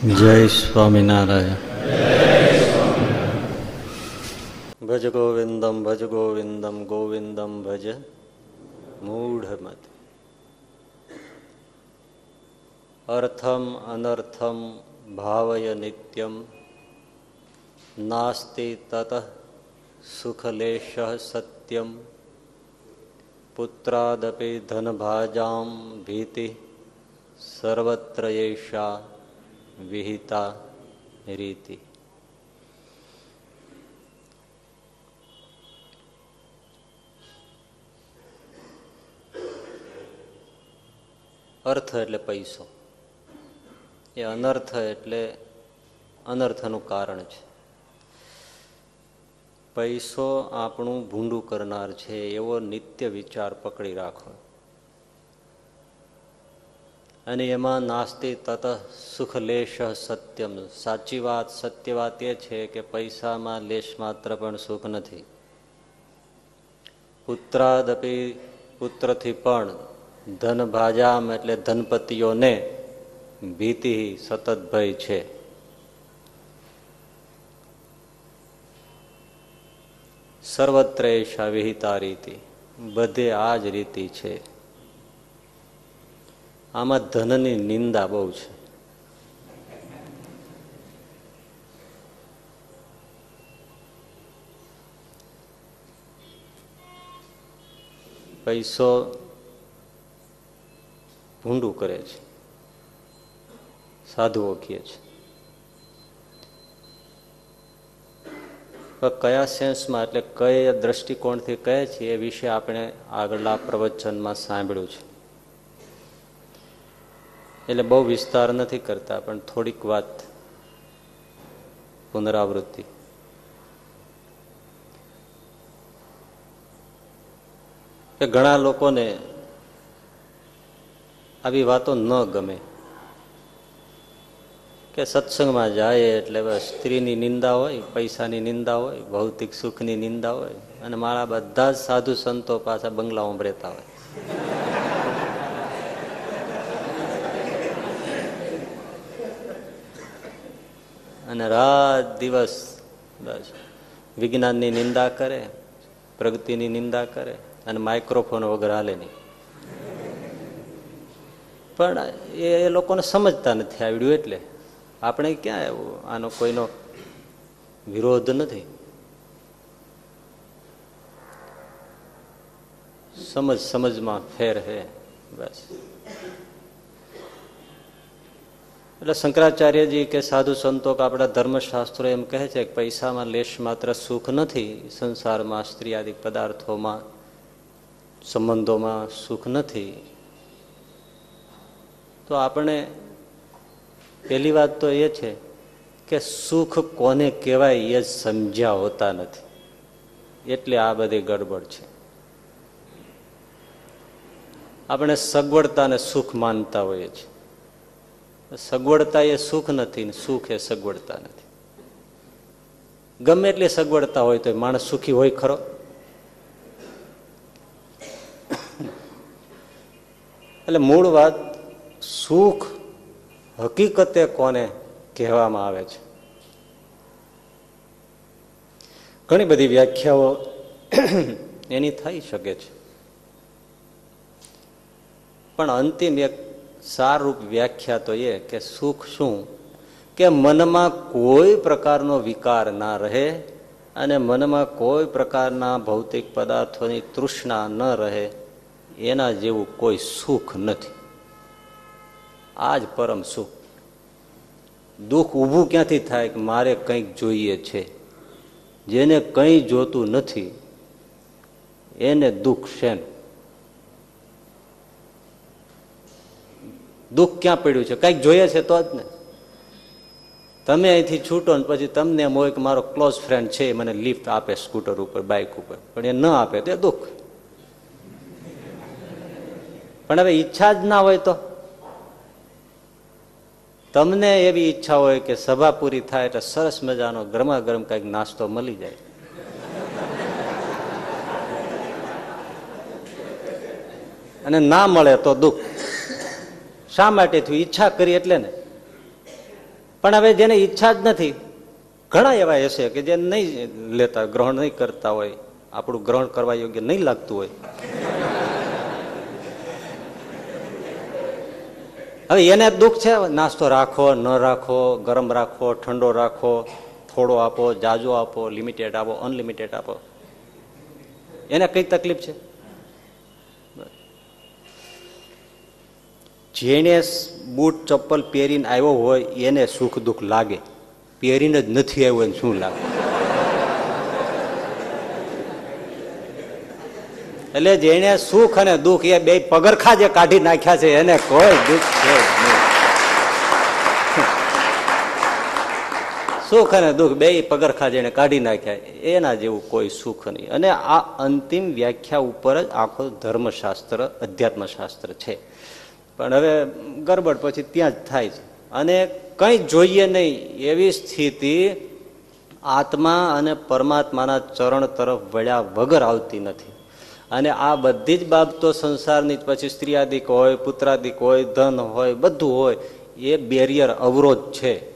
જય સ્વામિનારાયણ. ભજ ગોવિંદમ ભજ ગોવિંદમ ગોવિંદમ ભજ મૂઢમત. અર્થમ અનર્થમ ભાવય નિત્યમ નાસ્તિ તત સુખલેશ સત્યમ પુત્રાદપી ધનભાજામ ભીતિ સર્વત્ર એષા વિહિતા રીતિ. અર્થ એટલે પૈસો, એ અનર્થ એટલે અનર્થનું કારણ છે. પૈસો આપણું ભૂંડું કરનાર છે એવો નિત્ય વિચાર પકડી રાખો. અને એમાં નાસ્તિ તત સુખલેશ સત્યમ. સાચી વાત, સત્ય વાત એ છે કે પૈસામાં લેશ માત્ર પણ સુખ નથી. પુત્રાદપી, પુત્રથી પણ, ધન ભાજામ એટલે ધનપતિઓને, ભીતિ સતત ભય છે. સર્વત્ર એષા વિહિતા રીતિ. બધે આ જ રીતિ છે. આમાં ધનની નિંદા બહુ છે. પૈસો ભૂંડું કરે છે, સાધુઓ કહે છે. કયા સેન્સમાં એટલે કયા દ્રષ્ટિકોણથી કહે છે એ વિશે આપણે આગળના પ્રવચનમાં સાંભળ્યું છે, એટલે બહુ વિસ્તાર નથી કરતા, પણ થોડીક વાત પુનરાવૃત્તિ. કે ઘણા લોકોને આવી વાતો ન ગમે કે સત્સંગમાં જાય એટલે બસ સ્ત્રીની નિંદા હોય, પૈસાની નિંદા હોય, ભૌતિક સુખની નિંદા હોય, અને મારા બધા જ સાધુ સંતો પાછા બંગલાઓમાં રહેતા હોય. અને રાત દિવસ બસ વિજ્ઞાનની નિંદા કરે, પ્રગતિની નિંદા કરે, અને માઇક્રોફોન વગર હાલે નહીં. પણ એ લોકોને સમજતા નથી આવડ્યું. એટલે આપણે ક્યાં એવું, આનો કોઈનો વિરોધ નથી. સમજમાં ફેર હે બસ. એટલે શંકરાચાર્યજી કે સાધુ સંતો કે આપણા ધર્મશાસ્ત્રો એમ કહે છે કે પૈસામાં લેશ માત્ર સુખ નથી. સંસારમાં સ્ત્રી આદિ પદાર્થોમાં, સંબંધોમાં સુખ નથી. તો આપણે પહેલી વાત તો એ છે કે સુખ કોને કહેવાય એ જ સમજ્યા હોતા નથી, એટલે આ બધી ગડબડ છે. આપણે સગવડતાને સુખ માનતા હોઈએ છીએ. સગવડતા એ સુખ નથી, સુખ એ સગવડતા નથી. ગમે એટલી સગવડતા હોય તો માણસ સુખી હોય ખરો? એટલે મૂળ વાત, સુખ હકીકતે કોને કહેવામાં આવે છે? ઘણી બધી વ્યાખ્યાઓ એની થઈ શકે છે, પણ અંતિમ એક સારરૂપ વ્યાખ્યા તો એ કે સુખ શું કે મનમાં કોઈ પ્રકારનો વિકાર ના રહે અને મનમાં કોઈ પ્રકારના ભૌતિક પદાર્થોની તૃષ્ણા ન રહે. એના જેવું કોઈ સુખ નથી. આ જ પરમ સુખ. દુઃખ ઊભું ક્યાંથી થાય કે મારે કંઈક જોઈએ છે? જેને કંઈ જોતું નથી એને દુઃખ શેન? દુઃખ ક્યાં પડ્યું છે? કંઈક જોઈએ છે તો જ ને. તમે અહીંથી છૂટો ને પછી તમને એમ હોય કે મારો ક્લોઝ ફ્રેન્ડ છે, મને લિફ્ટ આપે સ્કૂટર ઉપર, બાઇક ઉપર, પણ એ ન આપે તો દુઃખ. પણ હવે ઈચ્છા જ ના હોય તો? તમને એવી ઈચ્છા હોય કે સભા પૂરી થાય એટલે સરસ મજાનો ગરમા ગરમ કંઈક નાસ્તો મળી જાય, અને ના મળે તો દુઃખ. શા માટે થયું? ઈચ્છા કરી એટલે ને. પણ હવે જેને ઈચ્છા જ નથી, ઘણા એવા હશે કે જે નહીં લેતા, ગ્રહણ નહીં કરતા હોય, આપણું ગ્રહણ કરવા યોગ્ય નહીં લાગતું હોય. હવે એને દુઃખ છે, નાસ્તો રાખો ન રાખો, ગરમ રાખો ઠંડો રાખો, થોડો આપો જાજો આપો, લિમિટેડ આપો અનલિમિટેડ આપો, એને કઈ તકલીફ છે? જેને બૂટ ચપ્પલ પહેરીને આવ્યો હોય એને સુખ દુઃખ લાગે, પહેરીને જ નથી આવ્યો એને શું લાગે? એટલે જેને સુખ અને દુઃખ એ બે પગરખા જે કાઢી નાખ્યા છે એને કોઈ દુઃખ છે નહીં. સુખ અને દુઃખ બે પગરખા જેને કાઢી નાખ્યા એના જેવું કોઈ સુખ નહીં. અને આ અંતિમ વ્યાખ્યા ઉપર જ આખો ધર્મશાસ્ત્ર અધ્યાત્મશાસ્ત્ર છે. પણ હવે ગરબડ પછી ત્યાં જ થાય છે. અને કંઈ જોઈએ નહીં એવી સ્થિતિ આત્મા અને પરમાત્માના ચરણ તરફ વળ્યા વગર આવતી નથી. અને આ બધી જ બાબતો સંસારની પછી સ્ત્રીયાદિક હોય, પુત્રાદિક હોય, ધન હોય, બધું હોય, એ બેરિયર અવરોધ છે.